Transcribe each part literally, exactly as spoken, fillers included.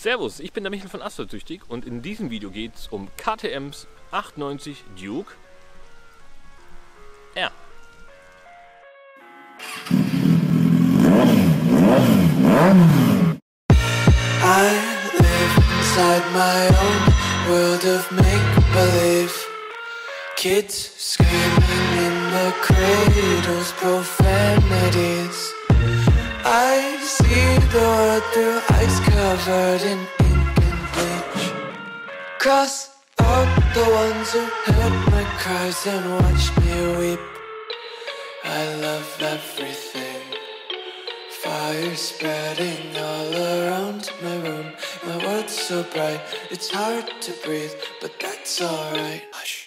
Servus, ich bin der Michael von Asphalt-Süchtig und in diesem Video geht es um K T Ms achtundneunzig Duke R. I live inside my own world of make-believe. Kids screaming in the cradles, profanities. I see the world through ice covered in ink and bleach. Cross out the ones who heard my cries and watched me weep. I love everything. Fire spreading all around my room. My world's so bright, it's hard to breathe, but that's alright. Hush.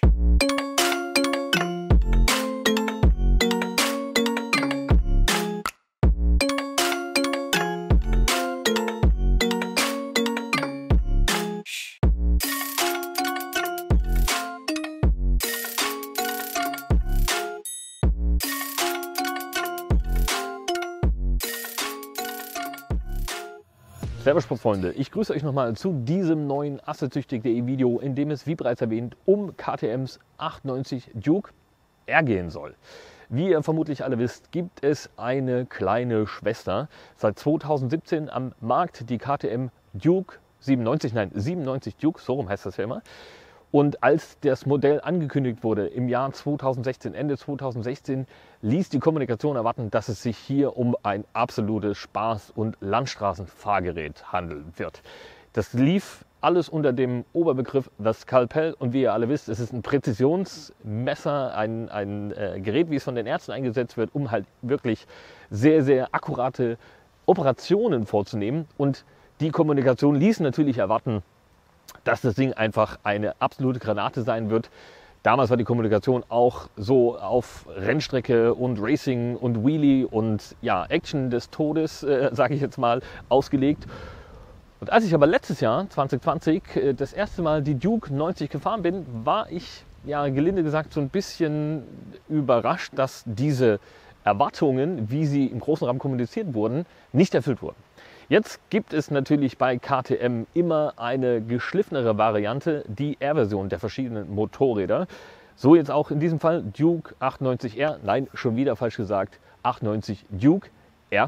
Servus Sportfreunde, ich grüße euch nochmal zu diesem neuen Asphalt-Süchtig.de Video, in dem es, wie bereits erwähnt, um K T Ms achtundneunzig Duke R gehen soll. Wie ihr vermutlich alle wisst, gibt es eine kleine Schwester. Seit zweitausendsiebzehn am Markt die K T M Duke siebenundneunzig, nein siebenundneunzig Duke, so rum heißt das ja immer. Und als das Modell angekündigt wurde im Jahr zweitausendsechzehn, Ende zweitausendsechzehn, ließ die Kommunikation erwarten, dass es sich hier um ein absolutes Spaß- und Landstraßenfahrgerät handeln wird. Das lief alles unter dem Oberbegriff das Skalpell und wie ihr alle wisst, es ist ein Präzisionsmesser, ein, ein äh, Gerät, wie es von den Ärzten eingesetzt wird, um halt wirklich sehr, sehr akkurate Operationen vorzunehmen. Und die Kommunikation ließ natürlich erwarten, dass das Ding einfach eine absolute Granate sein wird. Damals war die Kommunikation auch so auf Rennstrecke und Racing und Wheelie und ja, Action des Todes, äh, sage ich jetzt mal, ausgelegt. Und als ich aber letztes Jahr, zwanzig zwanzig, äh, das erste Mal die Duke neunzig gefahren bin, war ich, ja gelinde gesagt, so ein bisschen überrascht, dass diese Erwartungen, wie sie im großen Rahmen kommuniziert wurden, nicht erfüllt wurden. Jetzt gibt es natürlich bei K T M immer eine geschliffenere Variante, die R-Version der verschiedenen Motorräder. So jetzt auch in diesem Fall Duke achtundneunzig R, nein, schon wieder falsch gesagt, achtundneunzig Duke R.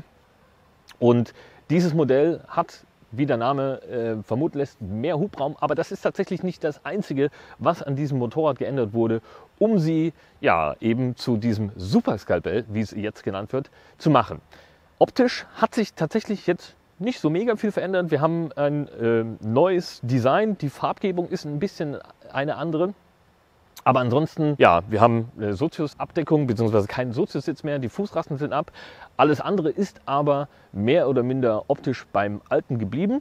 Und dieses Modell hat, wie der Name äh, vermuten lässt, mehr Hubraum, aber das ist tatsächlich nicht das Einzige, was an diesem Motorrad geändert wurde, um sie ja eben zu diesem Super Skalpell, wie es jetzt genannt wird, zu machen. Optisch hat sich tatsächlich jetzt nicht so mega viel verändert. Wir haben ein äh, neues Design. Die Farbgebung ist ein bisschen eine andere. Aber ansonsten, ja, wir haben eine Sozius-Abdeckung, beziehungsweise keinen Sozius-Sitz mehr. Die Fußrasten sind ab. Alles andere ist aber mehr oder minder optisch beim Alten geblieben.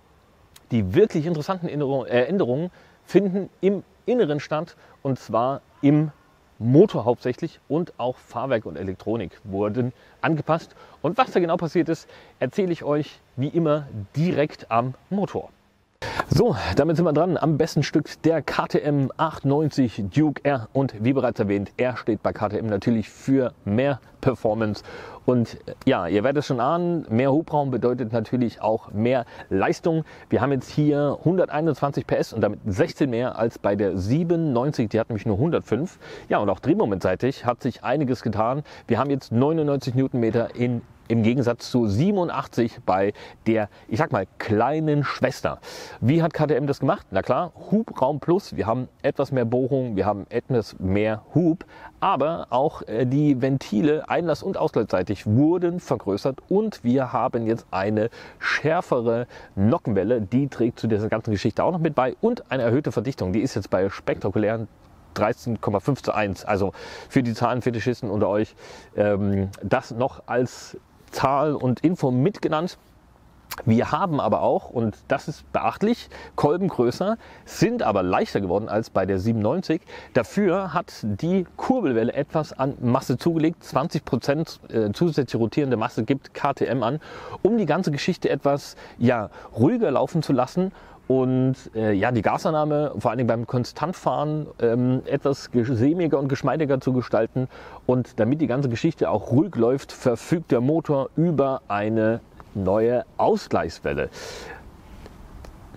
Die wirklich interessanten Änderungen finden im Inneren statt, und zwar im Motor hauptsächlich, und auch Fahrwerk und Elektronik wurden angepasst. Und was da genau passiert ist, erzähle ich euch wie immer direkt am Motor. So, damit sind wir dran am besten Stück der K T M achtundneunzig Duke R, und wie bereits erwähnt, R steht bei K T M natürlich für mehr Performance. Und ja, ihr werdet es schon ahnen, mehr Hubraum bedeutet natürlich auch mehr Leistung. Wir haben jetzt hier hunderteinundzwanzig P S und damit sechzehn mehr als bei der siebenundneunzig, die hat nämlich nur hundertfünf. Ja, und auch drehmomentseitig hat sich einiges getan. Wir haben jetzt neunundneunzig Newtonmeter in im Gegensatz zu siebenundachtzig bei der, ich sag mal, kleinen Schwester. Wie hat K T M das gemacht? Na klar, Hubraum plus. Wir haben etwas mehr Bohrung, wir haben etwas mehr Hub, aber auch äh, die Ventile einlass- und ausgleichsseitig wurden vergrößert, und wir haben jetzt eine schärfere Nockenwelle. Die trägt zu dieser ganzen Geschichte auch noch mit bei, und eine erhöhte Verdichtung. Die ist jetzt bei spektakulären dreizehn Komma fünf zu eins. Also für die Zahlenfetischisten unter euch ähm, das noch als Zahl und Info mitgenannt. Wir haben aber auch, und das ist beachtlich, Kolben größer, sind aber leichter geworden als bei der siebenundneunzig. Dafür hat die Kurbelwelle etwas an Masse zugelegt. zwanzig Prozent zusätzliche rotierende Masse gibt K T M an, um die ganze Geschichte etwas ja, ruhiger laufen zu lassen und äh, ja, die Gasannahme, vor allem beim Konstantfahren, ähm, etwas gesämiger und geschmeidiger zu gestalten. Und damit die ganze Geschichte auch ruhig läuft, verfügt der Motor über eine neue Ausgleichswelle.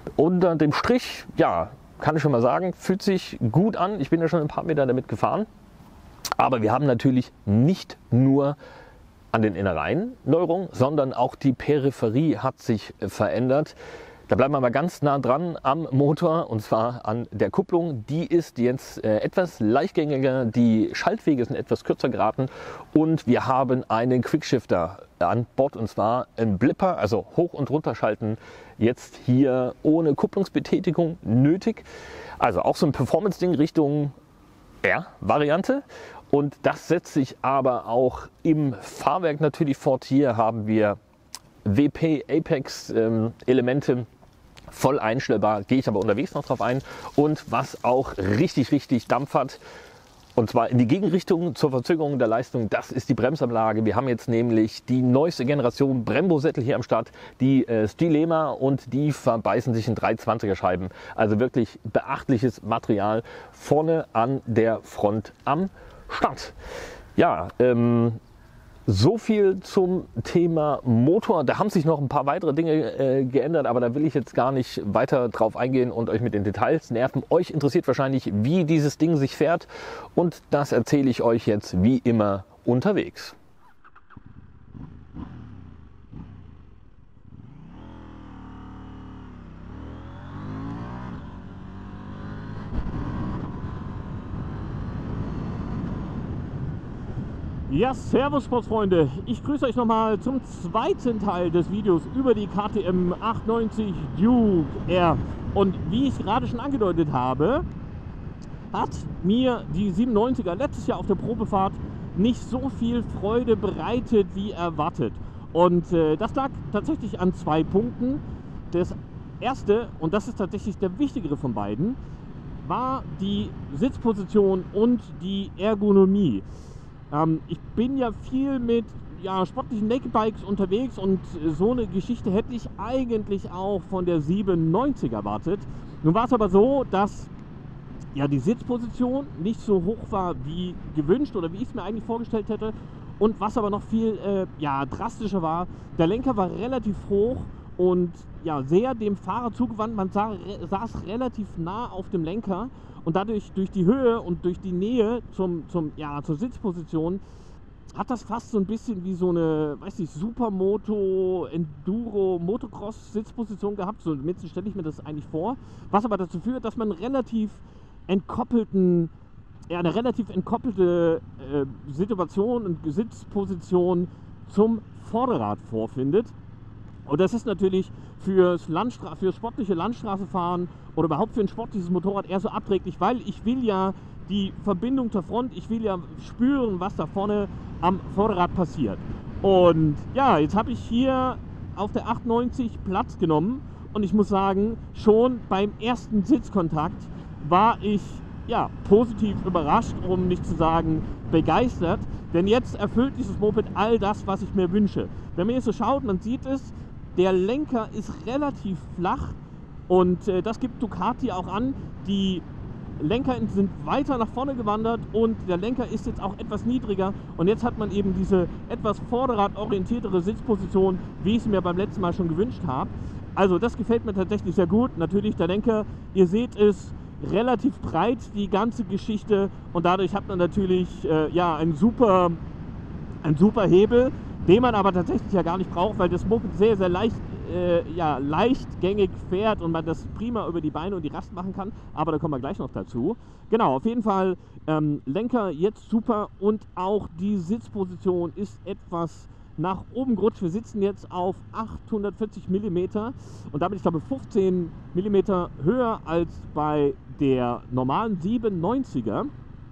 Unter dem Strich, ja, kann ich schon mal sagen, fühlt sich gut an. Ich bin ja schon ein paar Meter damit gefahren. Aber wir haben natürlich nicht nur an den Innereien Neuerungen, sondern auch die Peripherie hat sich verändert. Da bleiben wir mal ganz nah dran am Motor, und zwar an der Kupplung. Die ist jetzt äh, etwas leichtgängiger, die Schaltwege sind etwas kürzer geraten und wir haben einen Quickshifter an Bord, und zwar ein Blipper, also hoch- und runterschalten, jetzt hier ohne Kupplungsbetätigung nötig. Also auch so ein Performance-Ding Richtung R-Variante. Und das setzt sich aber auch im Fahrwerk natürlich fort. Hier haben wir W P Apex ähm, Elemente, voll einstellbar, gehe ich aber unterwegs noch drauf ein. Und was auch richtig, richtig Dampf hat, und zwar in die Gegenrichtung zur Verzögerung der Leistung, das ist die Bremsanlage. Wir haben jetzt nämlich die neueste Generation Brembo-Sättel hier am Start, die äh, Stylema, und die verbeißen sich in dreihundertzwanziger Scheiben. Also wirklich beachtliches Material vorne an der Front am Start. Ja, ähm, so viel zum Thema Motor. Da haben sich noch ein paar weitere Dinge äh, geändert, aber da will ich jetzt gar nicht weiter drauf eingehen und euch mit den Details nerven. Euch interessiert wahrscheinlich, wie dieses Ding sich fährt, und das erzähle ich euch jetzt wie immer unterwegs. Ja, servus Sportsfreunde, ich grüße euch nochmal zum zweiten Teil des Videos über die K T M achtundneunzig Duke R. Und wie ich gerade schon angedeutet habe, hat mir die siebenundneunziger letztes Jahr auf der Probefahrt nicht so viel Freude bereitet wie erwartet. Und äh, das lag tatsächlich an zwei Punkten. Das erste, und das ist tatsächlich der wichtigere von beiden, war die Sitzposition und die Ergonomie. Ähm, ich bin ja viel mit ja, sportlichen Naked Bikes unterwegs, und so eine Geschichte hätte ich eigentlich auch von der siebenundneunziger erwartet. Nun war es aber so, dass ja, die Sitzposition nicht so hoch war wie gewünscht oder wie ich es mir eigentlich vorgestellt hätte. Und was aber noch viel äh, ja, drastischer war, der Lenker war relativ hoch und ja, sehr dem Fahrer zugewandt. Man sah, saß relativ nah auf dem Lenker. Und dadurch, durch die Höhe und durch die Nähe zum, zum, ja, zur Sitzposition, hat das fast so ein bisschen wie so eine, weiß ich, Supermoto, Enduro, Motocross-Sitzposition gehabt. So zumindest stelle ich mir das eigentlich vor. Was aber dazu führt, dass man relativ entkoppelten, ja, eine relativ entkoppelte äh, Situation und Sitzposition zum Vorderrad vorfindet. Und das ist natürlich fürs, Landstra fürs sportliche Landstraßefahren oder überhaupt für ein sportliches Motorrad eher so abträglich, weil ich will ja die Verbindung zur Front, ich will ja spüren, was da vorne am Vorderrad passiert. Und ja, jetzt habe ich hier auf der achtundneunzig Platz genommen, und ich muss sagen, schon beim ersten Sitzkontakt war ich ja, positiv überrascht, um nicht zu sagen begeistert, denn jetzt erfüllt dieses Moped all das, was ich mir wünsche. Wenn man jetzt so schaut, man sieht es, der Lenker ist relativ flach, und äh, das gibt Ducati auch an. Die Lenker sind weiter nach vorne gewandert und der Lenker ist jetzt auch etwas niedriger, und jetzt hat man eben diese etwas vorderradorientiertere Sitzposition, wie ich es mir beim letzten Mal schon gewünscht habe. Also das gefällt mir tatsächlich sehr gut. Natürlich der Lenker, ihr seht es, relativ breit, die ganze Geschichte, und dadurch hat man natürlich äh, ja, einen super, einen super Hebel, den man aber tatsächlich ja gar nicht braucht, weil das Moped sehr, sehr leicht, äh, ja, leichtgängig fährt und man das prima über die Beine und die Rast machen kann, aber da kommen wir gleich noch dazu. Genau, auf jeden Fall ähm, Lenker jetzt super, und auch die Sitzposition ist etwas nach oben gerutscht. Wir sitzen jetzt auf achthundertvierzig Millimeter, und damit, ich glaube, fünfzehn Millimeter höher als bei der normalen siebenundneunziger,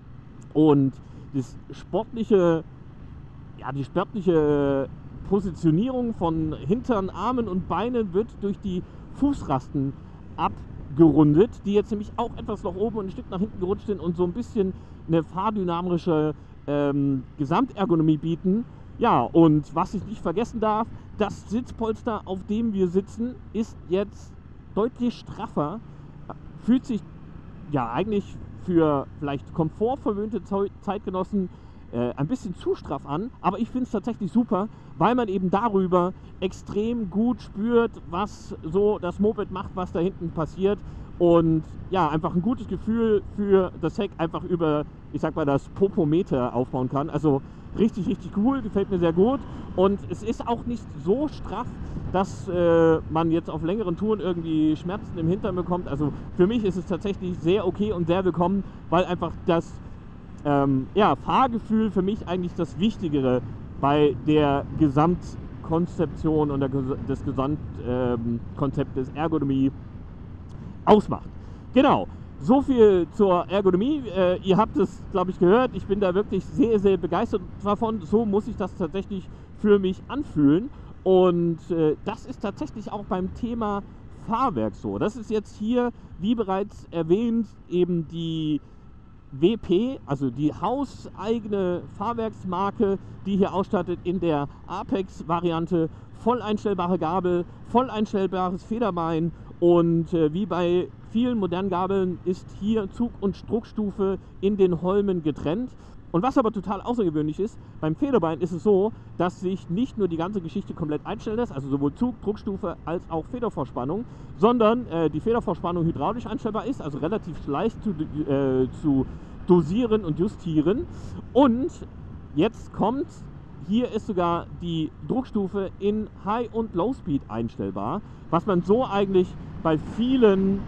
und das sportliche, ja, die sportliche Positionierung von Hintern, Armen und Beinen wird durch die Fußrasten abgerundet, die jetzt nämlich auch etwas nach oben und ein Stück nach hinten gerutscht sind und so ein bisschen eine fahrdynamische ähm, Gesamtergonomie bieten. Ja, und was ich nicht vergessen darf, das Sitzpolster, auf dem wir sitzen, ist jetzt deutlich straffer, fühlt sich ja eigentlich für vielleicht komfortverwöhnte Zeitgenossen äh, ein bisschen zu straff an, aber ich finde es tatsächlich super, weil man eben darüber extrem gut spürt, was so das Moped macht, was da hinten passiert und ja, einfach ein gutes Gefühl für das Heck einfach über, ich sag mal, das Popometer aufbauen kann. Also richtig, richtig cool, gefällt mir sehr gut und es ist auch nicht so straff, dass äh, man jetzt auf längeren Touren irgendwie Schmerzen im Hintern bekommt. Also für mich ist es tatsächlich sehr okay und sehr willkommen, weil einfach das ähm, ja, Fahrgefühl für mich eigentlich das Wichtigere bei der Gesamtkonzeption und der, des Gesamtkonzepts ähm, Ergonomie ausmacht. Genau. So viel zur Ergonomie. Äh, ihr habt es, glaube ich, gehört. Ich bin da wirklich sehr, sehr begeistert davon. So muss ich das tatsächlich für mich anfühlen. Und äh, das ist tatsächlich auch beim Thema Fahrwerk so. Das ist jetzt hier, wie bereits erwähnt, eben die W P, also die hauseigene Fahrwerksmarke, die hier ausstattet in der Apex-Variante. Voll einstellbare Gabel, voll einstellbares Federbein und äh, wie bei vielen modernen Gabeln ist hier Zug- und Druckstufe in den Holmen getrennt. Und was aber total außergewöhnlich ist, beim Federbein ist es so, dass sich nicht nur die ganze Geschichte komplett einstellen lässt, also sowohl Zug, Druckstufe als auch Federvorspannung, sondern äh, die Federvorspannung hydraulisch einstellbar ist, also relativ leicht zu, äh, zu dosieren und justieren. Und jetzt kommt, hier ist sogar die Druckstufe in High- und Low-Speed einstellbar, was man so eigentlich bei vielen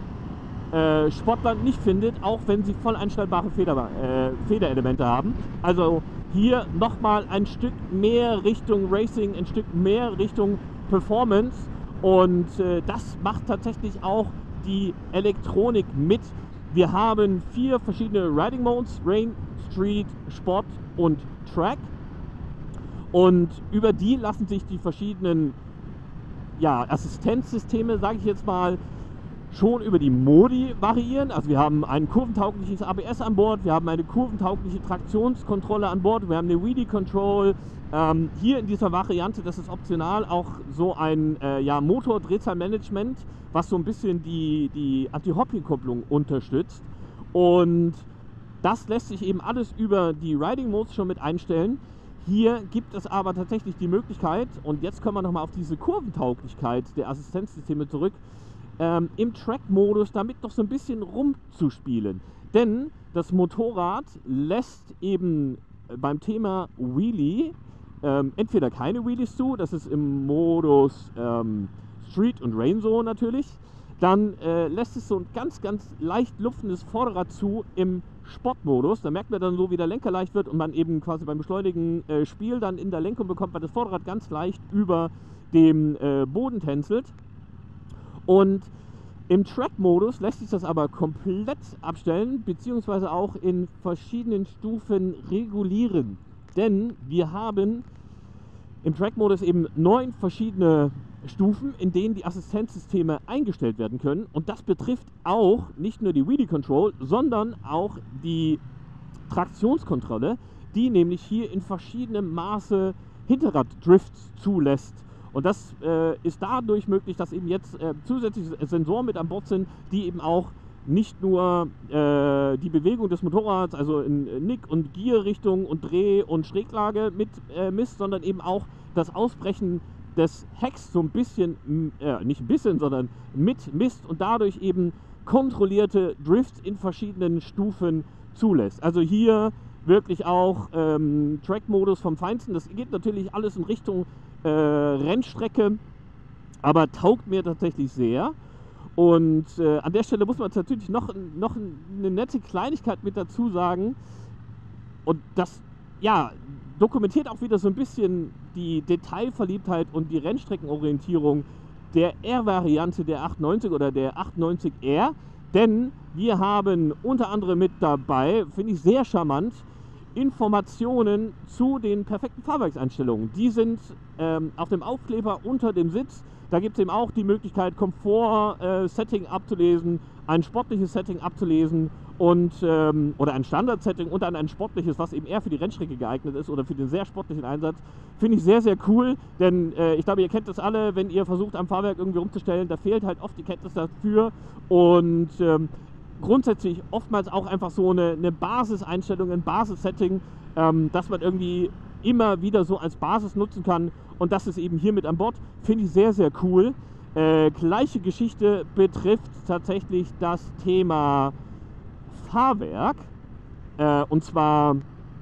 Äh, Sportlern nicht findet, auch wenn sie voll einstellbare Feder, äh, Federelemente haben. Also hier nochmal ein Stück mehr Richtung Racing, ein Stück mehr Richtung Performance und äh, das macht tatsächlich auch die Elektronik mit. Wir haben vier verschiedene Riding Modes, Rain, Street, Sport und Track und über die lassen sich die verschiedenen ja, Assistenzsysteme, sage ich jetzt mal, schon über die Modi variieren. Also wir haben ein kurventaugliches A B S an Bord, wir haben eine kurventaugliche Traktionskontrolle an Bord, wir haben eine Wheelie Control. Ähm, hier in dieser Variante, das ist optional, auch so ein äh, ja, Motor-Drehzahlmanagement, was so ein bisschen die, die Anti-Hopping-Kupplung unterstützt. Und das lässt sich eben alles über die Riding Modes schon mit einstellen. Hier gibt es aber tatsächlich die Möglichkeit, und jetzt kommen wir nochmal auf diese Kurventauglichkeit der Assistenzsysteme zurück, Ähm, im Track-Modus damit noch so ein bisschen rumzuspielen. Denn das Motorrad lässt eben beim Thema Wheelie ähm, entweder keine Wheelies zu, das ist im Modus ähm, Street und Rain so natürlich, dann äh, lässt es so ein ganz, ganz leicht luftendes Vorderrad zu im Sportmodus. Da merkt man dann so, wie der Lenker leicht wird und man eben quasi beim Beschleunigen äh, Spiel dann in der Lenkung bekommt, weil das Vorderrad ganz leicht über dem äh, Boden tänzelt. Und im Track-Modus lässt sich das aber komplett abstellen, beziehungsweise auch in verschiedenen Stufen regulieren. Denn wir haben im Track-Modus eben neun verschiedene Stufen, in denen die Assistenzsysteme eingestellt werden können. Und das betrifft auch nicht nur die Wheelie Control, sondern auch die Traktionskontrolle, die nämlich hier in verschiedenem Maße Hinterraddrifts zulässt. Und das äh, ist dadurch möglich, dass eben jetzt äh, zusätzliche Sensoren mit an Bord sind, die eben auch nicht nur äh, die Bewegung des Motorrads, also in Nick- und Gierrichtung und Dreh- und Schräglage mit äh, misst, sondern eben auch das Ausbrechen des Hecks so ein bisschen, äh, nicht ein bisschen, sondern mit misst und dadurch eben kontrollierte Drifts in verschiedenen Stufen zulässt. Also hier wirklich auch ähm, Track-Modus vom Feinsten. Das geht natürlich alles in Richtung äh, Rennstrecke, aber taugt mir tatsächlich sehr. Und äh, an der Stelle muss man natürlich noch, noch eine nette Kleinigkeit mit dazu sagen. Und das, ja, dokumentiert auch wieder so ein bisschen die Detailverliebtheit und die Rennstreckenorientierung der R-Variante der achtundneunzig oder der achtundneunzig R. Denn wir haben unter anderem mit dabei, finde ich sehr charmant, Informationen zu den perfekten Fahrwerkseinstellungen. Die sind ähm, auf dem Aufkleber unter dem Sitz. Da gibt es eben auch die Möglichkeit, Komfort-Setting äh, abzulesen, ein sportliches Setting abzulesen und, ähm, oder ein Standard-Setting und dann ein sportliches, was eben eher für die Rennstrecke geeignet ist oder für den sehr sportlichen Einsatz. Finde ich sehr, sehr cool, denn äh, ich glaube, ihr kennt das alle, wenn ihr versucht, am Fahrwerk irgendwie umzustellen, da fehlt halt oft die Kenntnis dafür und ähm, grundsätzlich oftmals auch einfach so eine, eine Basiseinstellung, ein Basissetting ähm, dass man irgendwie immer wieder so als Basis nutzen kann und das ist eben hier mit an Bord. Finde ich sehr, sehr cool. Äh, gleiche Geschichte betrifft tatsächlich das Thema Fahrwerk. Äh, und zwar,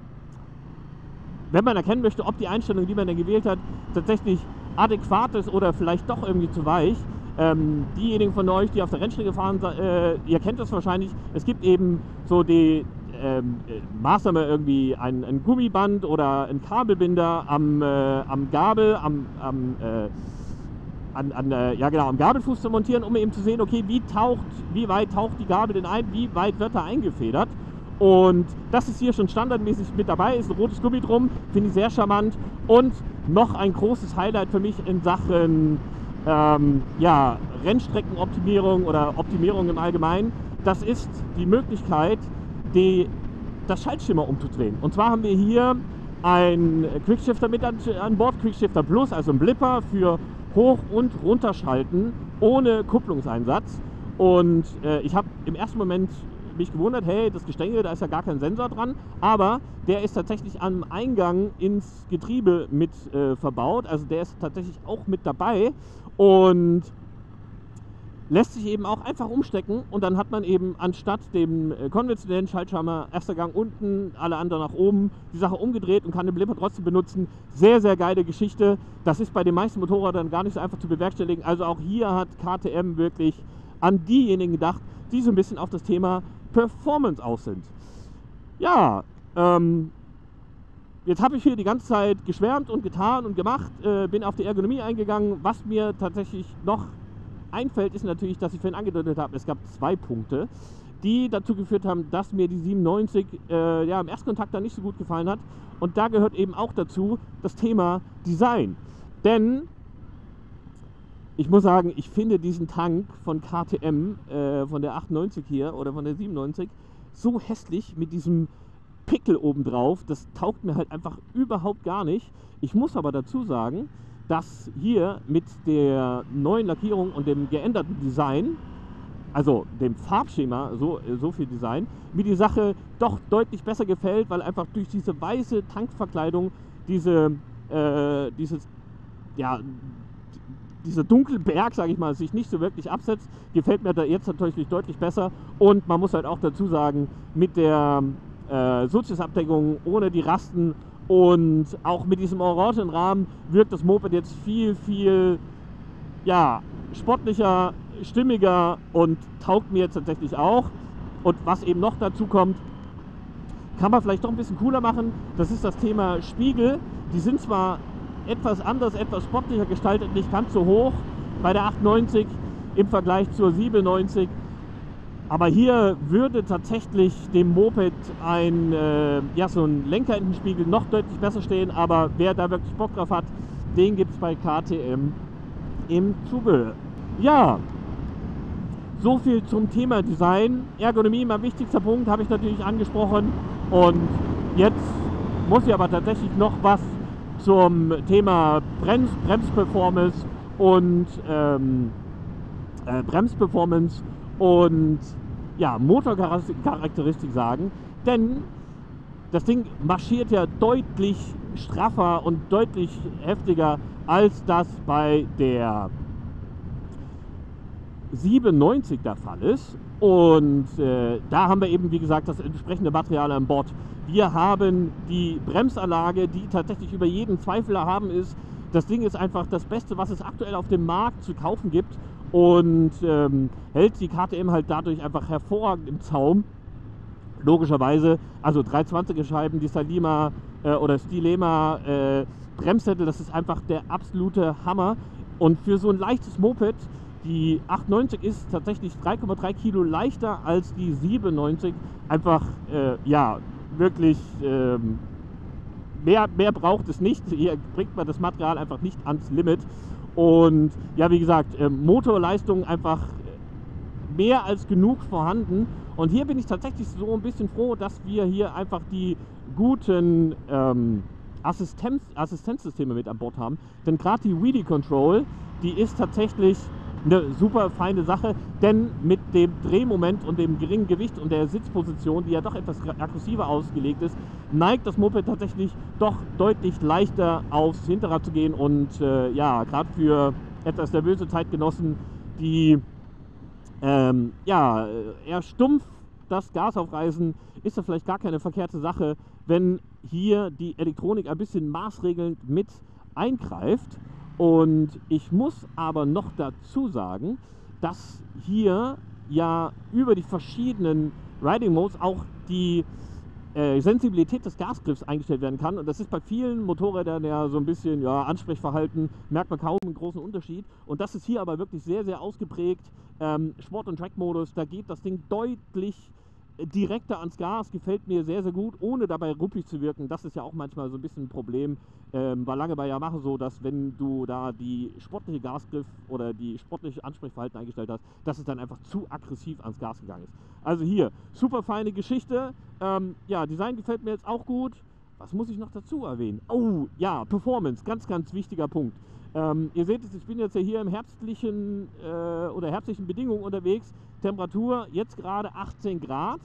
wenn man erkennen möchte, ob die Einstellung, die man dann gewählt hat, tatsächlich adäquat ist oder vielleicht doch irgendwie zu weich. Ähm, diejenigen von euch, die auf der Rennstrecke fahren, äh, ihr kennt das wahrscheinlich. Es gibt eben so die ähm, Maßnahme irgendwie ein, ein Gummiband oder ein Kabelbinder am, äh, am Gabel, am, am äh, An, an, äh, ja genau, am Gabelfuß zu montieren, um eben zu sehen, okay, wie taucht, wie weit taucht die Gabel denn ein, wie weit wird da eingefedert. Und das ist hier schon standardmäßig mit dabei, ist ein rotes Gummi drum, finde ich sehr charmant. Und noch ein großes Highlight für mich in Sachen ähm, ja, Rennstreckenoptimierung oder Optimierung im Allgemeinen, das ist die Möglichkeit, die, das Schaltschema umzudrehen. Und zwar haben wir hier ein Quickshifter mit an, an Bord, Quickshifter Plus, also ein Blipper für Hoch- und Runterschalten ohne Kupplungseinsatz. Und äh, ich habe im ersten Moment mich gewundert, hey, das Gestänge, da ist ja gar kein Sensor dran, aber der ist tatsächlich am Eingang ins Getriebe mit äh, verbaut, also der ist tatsächlich auch mit dabei und lässt sich eben auch einfach umstecken und dann hat man eben anstatt dem äh, konventionellen Schaltschalter erster Gang unten, alle anderen nach oben, die Sache umgedreht und kann den Blipper trotzdem benutzen. Sehr, sehr geile Geschichte. Das ist bei den meisten Motorrädern gar nicht so einfach zu bewerkstelligen. Also auch hier hat K T M wirklich an diejenigen gedacht, die so ein bisschen auf das Thema Performance aus sind. Ja, ähm, jetzt habe ich hier die ganze Zeit geschwärmt und getan und gemacht, äh, bin auf die Ergonomie eingegangen. Was mir tatsächlich noch einfällt, ist natürlich, dass ich vorhin angedeutet habe, es gab zwei Punkte, die dazu geführt haben, dass mir die siebenundneunzig äh, ja, im Erstkontakt dann nicht so gut gefallen hat. Und da gehört eben auch dazu das Thema Design. Denn ich muss sagen, ich finde diesen Tank von K T M, äh, von der achtundneunzig hier oder von der siebenundneunzig, so hässlich mit diesem Pickel obendrauf. Das taugt mir halt einfach überhaupt gar nicht. Ich muss aber dazu sagen, dass hier mit der neuen Lackierung und dem geänderten Design, also dem Farbschema, so, so viel Design, mir die Sache doch deutlich besser gefällt, weil einfach durch diese weiße Tankverkleidung diese, äh, dieses, ja, dieser dunkle Berg, sage ich mal, sich nicht so wirklich absetzt, gefällt mir da jetzt natürlich deutlich besser. Und man muss halt auch dazu sagen, mit der äh, Sozius-Abdeckung ohne die Rasten und auch mit diesem orangen Rahmen wirkt das Moped jetzt viel, viel ja, sportlicher, stimmiger und taugt mir jetzt tatsächlich auch. Und was eben noch dazu kommt, kann man vielleicht doch ein bisschen cooler machen. Das ist das Thema Spiegel. Die sind zwar etwas anders, etwas sportlicher gestaltet, nicht ganz so hoch bei der achtundneunzig im Vergleich zur siebenundneunzig. Aber hier würde tatsächlich dem Moped ein, äh, ja, so ein Lenkerendenspiegel noch deutlich besser stehen. Aber wer da wirklich Bock drauf hat, den gibt es bei K T M im Zubehör. Ja, so viel zum Thema Design. Ergonomie, mein wichtigster Punkt, habe ich natürlich angesprochen. Und jetzt muss ich aber tatsächlich noch was zum Thema Brems, Bremsperformance und ähm, äh, Bremsperformance und ja, Motorcharakteristik sagen, denn das Ding marschiert ja deutlich straffer und deutlich heftiger als das bei der siebenundneunzig der Fall ist. Und äh, da haben wir eben, wie gesagt, das entsprechende Material an Bord. Wir haben die Bremsanlage, die tatsächlich über jeden Zweifel erhaben ist. Das Ding ist einfach das Beste, was es aktuell auf dem Markt zu kaufen gibt und ähm, hält die K T M halt dadurch einfach hervorragend im Zaum. Logischerweise, also dreihundertzwanziger Scheiben, die Stalima äh, oder Stilema äh, Bremssättel, das ist einfach der absolute Hammer. Und für so ein leichtes Moped, die achtundneunzig ist tatsächlich drei Komma drei Kilo leichter als die siebenundneunzig. Einfach, äh, ja, wirklich, ähm, mehr, mehr braucht es nicht. Hier bringt man das Material einfach nicht ans Limit. Und ja, wie gesagt, äh, Motorleistung einfach mehr als genug vorhanden. Und hier bin ich tatsächlich so ein bisschen froh, dass wir hier einfach die guten ähm, Assistenz, Assistenzsysteme mit an Bord haben. Denn gerade die Wheelie Control, die ist tatsächlich eine super feine Sache, denn mit dem Drehmoment und dem geringen Gewicht und der Sitzposition, die ja doch etwas aggressiver ausgelegt ist, neigt das Moped tatsächlich doch deutlich leichter aufs Hinterrad zu gehen und äh, ja, gerade für etwas nervöse Zeitgenossen, die ähm, ja, eher stumpf das Gas aufreißen, ist das vielleicht gar keine verkehrte Sache, wenn hier die Elektronik ein bisschen maßregelnd mit eingreift. Und ich muss aber noch dazu sagen, dass hier ja über die verschiedenen Riding Modes auch die äh, Sensibilität des Gasgriffs eingestellt werden kann. Und das ist bei vielen Motorrädern ja so ein bisschen, ja, Ansprechverhalten, merkt man kaum einen großen Unterschied. Und das ist hier aber wirklich sehr, sehr ausgeprägt. Ähm, Sport- und Track-Modus, da geht das Ding deutlich direkter ans Gas, gefällt mir sehr, sehr gut, ohne dabei ruppig zu wirken. Das ist ja auch manchmal so ein bisschen ein Problem. Ähm, war lange bei Yamaha so, dass wenn du da die sportliche Gasgriff oder die sportliche Ansprechverhalten eingestellt hast, dass es dann einfach zu aggressiv ans Gas gegangen ist. Also hier, super feine Geschichte. Ähm, ja, Design gefällt mir jetzt auch gut. Was muss ich noch dazu erwähnen? Oh, ja, Performance, ganz, ganz wichtiger Punkt. Ähm, ihr seht es, ich bin jetzt ja hier im herbstlichen äh, oder herbstlichen Bedingungen unterwegs. Temperatur jetzt gerade achtzehn Grad,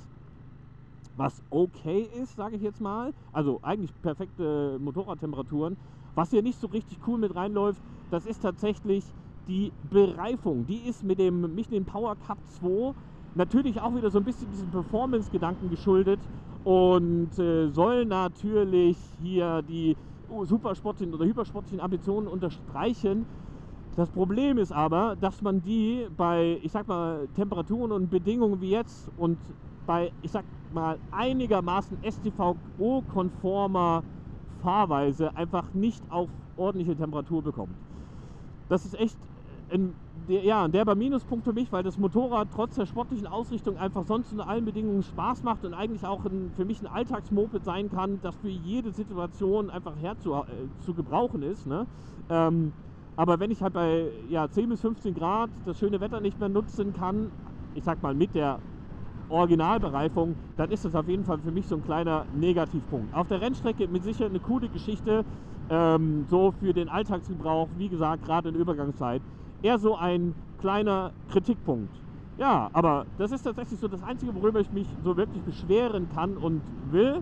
was okay ist, sage ich jetzt mal. Also eigentlich perfekte Motorradtemperaturen. Was hier nicht so richtig cool mit reinläuft, das ist tatsächlich die Bereifung. Die ist mit dem Michelin Power Cup zwei natürlich auch wieder so ein bisschen diesem Performance-Gedanken geschuldet und äh, soll natürlich hier die supersportlichen oder hypersportlichen Ambitionen unterstreichen. Das Problem ist aber, dass man die bei, ich sag mal, Temperaturen und Bedingungen wie jetzt und bei, ich sag mal, einigermaßen S T V O-konformer Fahrweise einfach nicht auf ordentliche Temperatur bekommt. Das ist echt ein, der, ja, ein derber Minuspunkt für mich, weil das Motorrad trotz der sportlichen Ausrichtung einfach sonst in allen Bedingungen Spaß macht und eigentlich auch ein, für mich ein Alltagsmoped sein kann, das für jede Situation einfach herzu, äh, zu gebrauchen ist. Ne? Ähm, aber wenn ich halt bei ja, zehn bis fünfzehn Grad das schöne Wetter nicht mehr nutzen kann, ich sag mal mit der Originalbereifung, dann ist das auf jeden Fall für mich so ein kleiner Negativpunkt. Auf der Rennstrecke mit sicher eine coole Geschichte, ähm, so für den Alltagsgebrauch, wie gesagt, gerade in der Übergangszeit, eher so ein kleiner Kritikpunkt. Ja, aber das ist tatsächlich so das Einzige, worüber ich mich so wirklich beschweren kann und will.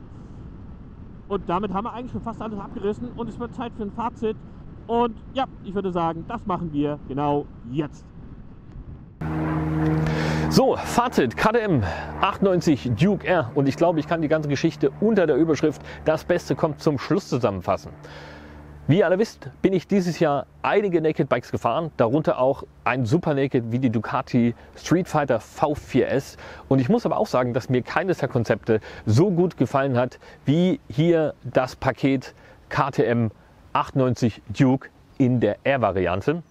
Und damit haben wir eigentlich schon fast alles abgerissen und es wird Zeit für ein Fazit. Und ja, ich würde sagen, das machen wir genau jetzt. So, Fazit, K T M achtundneunzig Duke R, und ich glaube, ich kann die ganze Geschichte unter der Überschrift "Das Beste kommt zum Schluss" zusammenfassen. Wie ihr alle wisst, bin ich dieses Jahr einige Naked Bikes gefahren, darunter auch ein Super Naked wie die Ducati Street Fighter V vier S. Und ich muss aber auch sagen, dass mir keines der Konzepte so gut gefallen hat wie hier das Paket K T M achtundneunzig Duke in der R-Variante.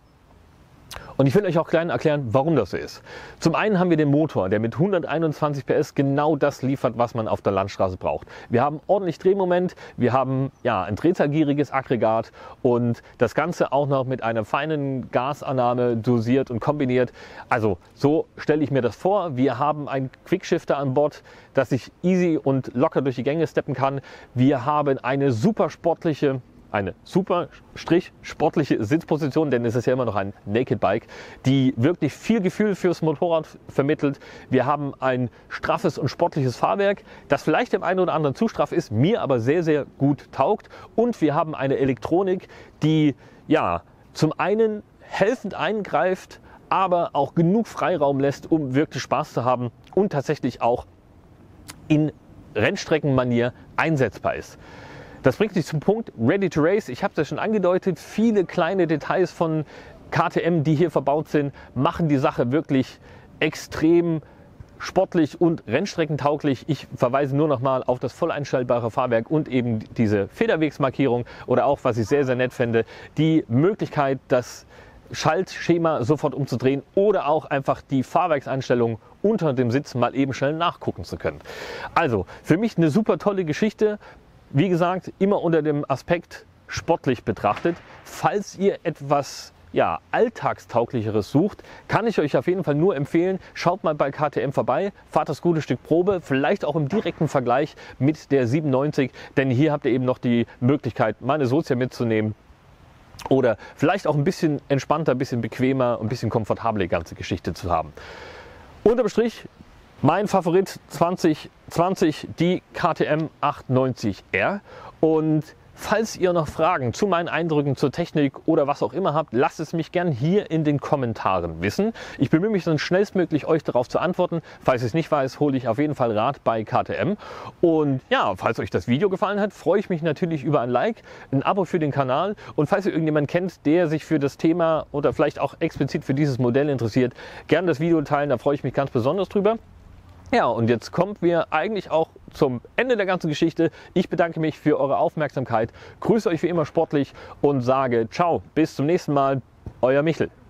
Und ich will euch auch klein erklären, warum das so ist. Zum einen haben wir den Motor, der mit hunderteinundzwanzig P S genau das liefert, was man auf der Landstraße braucht. Wir haben ordentlich Drehmoment, wir haben ja ein drehzahlgieriges Aggregat und das Ganze auch noch mit einer feinen Gasannahme dosiert und kombiniert. Also so stelle ich mir das vor. Wir haben einen Quickshifter an Bord, dass ich easy und locker durch die Gänge steppen kann. Wir haben eine super sportliche Eine super Strich sportliche Sitzposition, denn es ist ja immer noch ein Naked Bike, die wirklich viel Gefühl fürs Motorrad vermittelt. Wir haben ein straffes und sportliches Fahrwerk, das vielleicht dem einen oder anderen zu straff ist, mir aber sehr, sehr gut taugt. Und wir haben eine Elektronik, die ja zum einen helfend eingreift, aber auch genug Freiraum lässt, um wirklich Spaß zu haben und tatsächlich auch in Rennstreckenmanier einsetzbar ist. Das bringt mich zum Punkt Ready to Race. Ich habe es ja schon angedeutet, viele kleine Details von K T M, die hier verbaut sind, machen die Sache wirklich extrem sportlich und rennstreckentauglich. Ich verweise nur noch mal auf das voll einstellbare Fahrwerk und eben diese Federwegsmarkierung oder auch, was ich sehr, sehr nett finde, die Möglichkeit, das Schaltschema sofort umzudrehen oder auch einfach die Fahrwerkseinstellung unter dem Sitz mal eben schnell nachgucken zu können. Also für mich eine super tolle Geschichte. Wie gesagt, immer unter dem Aspekt sportlich betrachtet. Falls ihr etwas ja, Alltagstauglicheres sucht, kann ich euch auf jeden Fall nur empfehlen, schaut mal bei K T M vorbei, fahrt das gute Stück Probe, vielleicht auch im direkten Vergleich mit der siebenundneunzig, denn hier habt ihr eben noch die Möglichkeit, meine Sozia mitzunehmen oder vielleicht auch ein bisschen entspannter, ein bisschen bequemer, ein bisschen komfortabler die ganze Geschichte zu haben. Unterm Strich mein Favorit zwanzig zwanzig, die K T M achtundneunzig R. Und falls ihr noch Fragen zu meinen Eindrücken zur Technik oder was auch immer habt, lasst es mich gern hier in den Kommentaren wissen. Ich bemühe mich dann schnellstmöglich, euch darauf zu antworten. Falls ich es nicht weiß, hole ich auf jeden Fall Rat bei K T M. Und ja, falls euch das Video gefallen hat, freue ich mich natürlich über ein Like, ein Abo für den Kanal. Und falls ihr irgendjemanden kennt, der sich für das Thema oder vielleicht auch explizit für dieses Modell interessiert, gerne das Video teilen, da freue ich mich ganz besonders drüber. Ja, und jetzt kommen wir eigentlich auch zum Ende der ganzen Geschichte. Ich bedanke mich für eure Aufmerksamkeit, grüße euch wie immer sportlich und sage ciao, bis zum nächsten Mal, euer Michel.